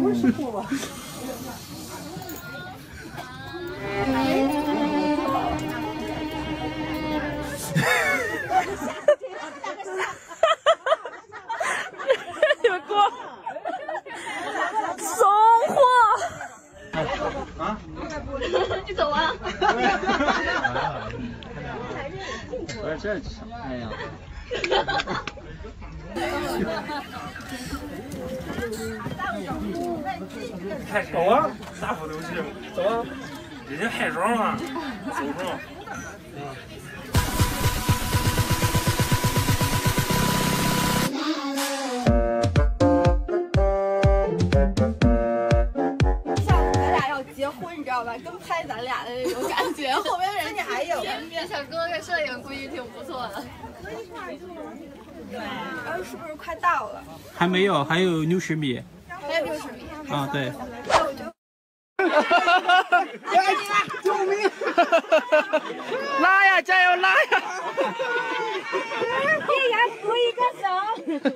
不是货吧？ 你们给我送货！ 啊？ 你走啊！ 不是这啥？哎呀！ 走啊！啥不都是？走啊！人家拍照嘛，走上。 结婚你知道吧？跟拍咱俩的那种感觉，后面人家还有。 这小哥哥摄影估计挺不错的。 然后是不是快到了？ 还没有，还有60米。 还有60米。 啊，对。 那我就。 救命！ 拉呀，加油拉呀！ 别呀，扶一个手。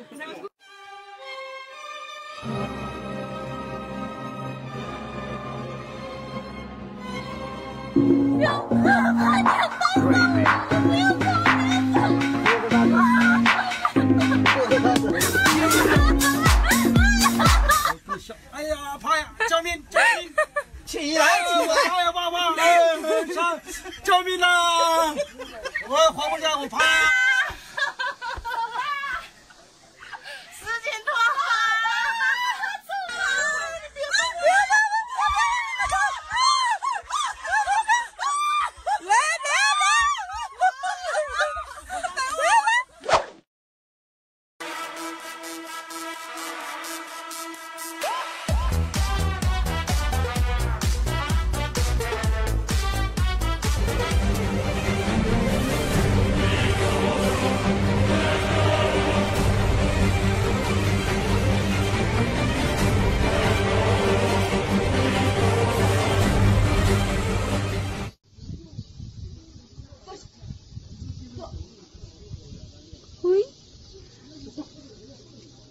哎呀，怕呀！救命！救命！起来！哎呀，爸爸！上！救命呐！我活不下，我怕。 丝巾脱好。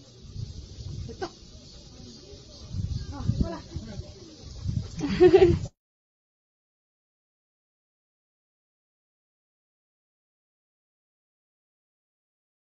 嘿嘿。